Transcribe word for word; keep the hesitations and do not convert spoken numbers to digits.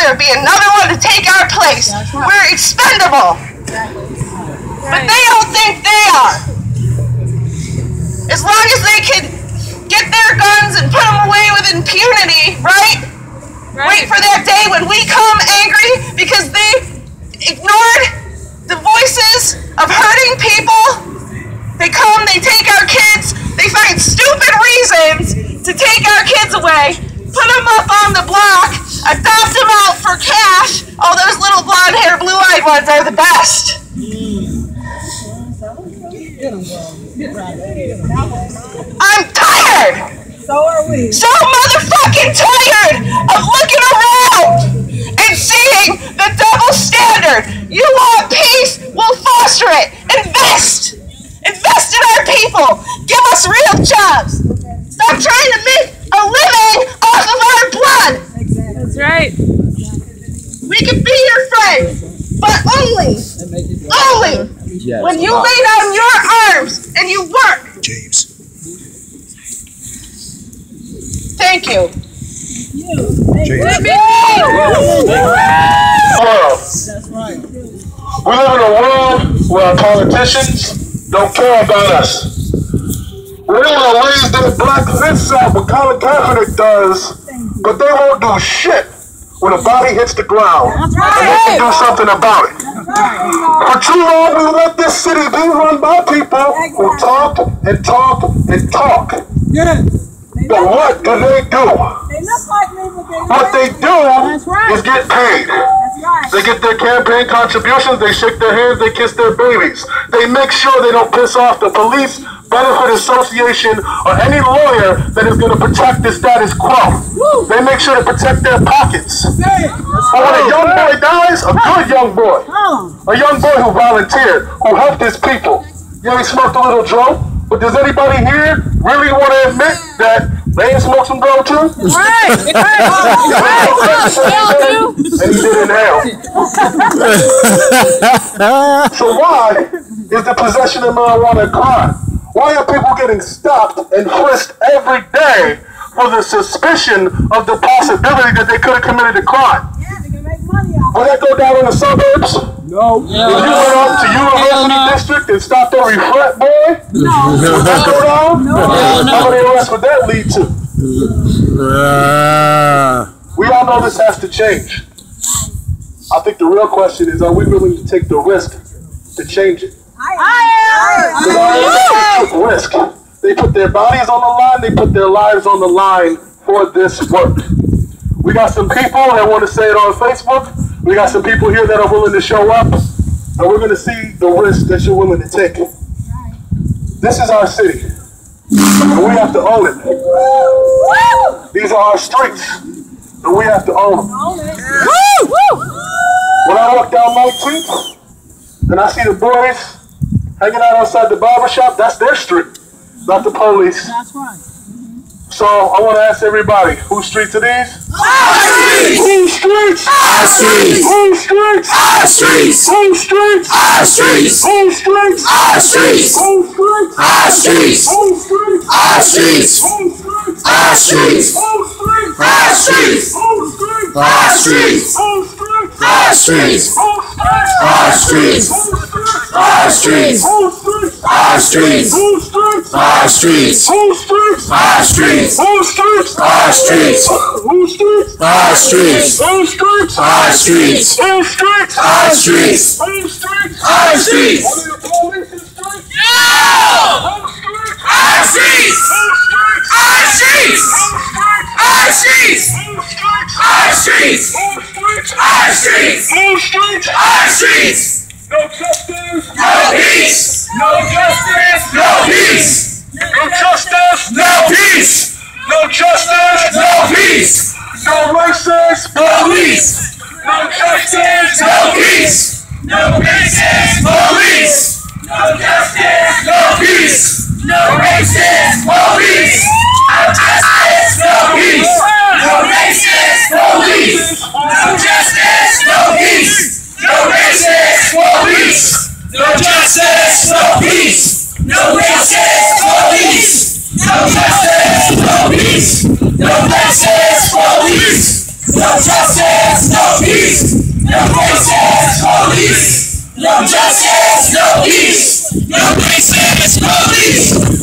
dare be another one to take our place. We're expendable. But they don't think they are. As long as they can get their guns and put them away with impunity, right? Right. Wait for that day when we come angry because they ignored the voices of hurting people. They come, they take our kids, they find stupid reasons to take our kids away, put them up on the block, adopt them out for cash. All those little blonde-haired, blue-eyed ones are the best. I'm tired! So are we. So motherfucking tired of looking around and seeing the double standard. You want peace? We'll foster it. Invest. Invest in our people. Give us real jobs. Stop trying to make a living off of our blood. That's right. We can be your friends, but only, only when you lay down your arms and you work. James. Thank you. James. That's right. We live in a world where our politicians don't care about us. We want to raise their black fists out what Colin Kaepernick does, but they won't do shit when a body hits the ground. That's right. And they can do something about it. For too long, we let this city be run by people who talk and talk and talk. But what do they do? They look like me, but they What they do right. is get paid. That's right. They get their campaign contributions, they shake their hands, they kiss their babies. They make sure they don't piss off the police, benefit association, or any lawyer that is going to protect the status quo. Woo. They make sure to protect their pockets. But when a young boy dies, a good young boy, a young boy who volunteered, who helped his people, yeah, he smoked a little dro, but does anybody here really want to admit that they ain't smoked some dro too? Right, right, right. And he did inhale. So why is the possession of marijuana a crime? Why are people getting stopped and frisked every day for the suspicion of the possibility that they could have committed a crime? Yeah, they can make money off Will that go down in the suburbs? No. If you went up to University District and stopped every frat boy? No. Would that go down? No. How many arrests would that lead to? We all know this has to change. I think the real question is, are we willing to take the risk to change it? Because our took risk. They put their bodies on the line, they put their lives on the line for this work. We got some people that want to say it on Facebook. We got some people here that are willing to show up. And we're going to see the risk that you're willing to take. This is our city. And we have to own it. These are our streets. And we have to own them. When I walk down nineteenth and I see the boys hanging out outside the barbershop, that's their street, not the police. That's right. So I want to ask everybody, whose streets are these? Our streets! Whose streets? Our streets! Whose streets? Our streets! Whose streets? Our streets! Whose streets? Our streets! Whose streets? Our streets! Whose streets? Our streets! Whose streets? Our streets! Whose streets? Our streets! Whose streets? Our streets! Whose streets? Our streets! Our streets! Our streets! Our streets! Whose streets? Our streets! Whose streets? Our streets! Whose streets? Our streets! Whose streets? Our streets! Whose streets? Our streets! Whose streets? Our streets! Whose streets? Our streets! Are the police's streets? No! Whose streets? Our streets! Whose streets? Our streets! Whose streets? Our streets! Whose streets? Our streets! Whose streets? Our streets! No justice! No peace! No justice! No peace! No justice! No peace! No justice! No peace! No racist! Police! No justice! No peace! No racist! Police! No justice! No peace! No racist! Police! No justice! No peace! No racist! Police! No justice! No peace! No racist! Police! No justice! No peace! No racist! Police! No justice! No peace! No racist! Police! No justice! No justice, no peace. No racist police.